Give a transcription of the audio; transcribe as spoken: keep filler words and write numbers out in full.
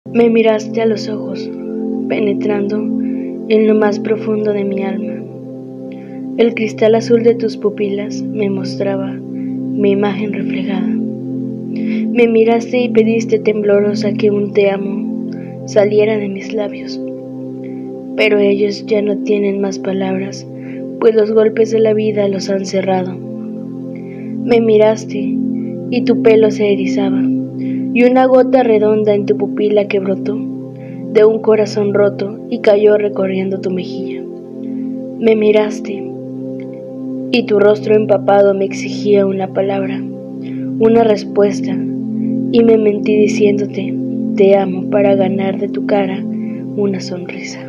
Me miraste a los ojos, penetrando en lo más profundo de mi alma. El cristal azul de tus pupilas me mostraba mi imagen reflejada. Me miraste y pediste temblorosa que un te amo saliera de mis labios. Pero ellos ya no tienen más palabras, pues los golpes de la vida los han cerrado. Me miraste y tu pelo se erizaba, y una gota redonda en tu pupila que brotó de un corazón roto y cayó recorriendo tu mejilla. Me miraste y tu rostro empapado me exigía una palabra, una respuesta, y me mentí diciéndote te amo para ganar de tu cara una sonrisa.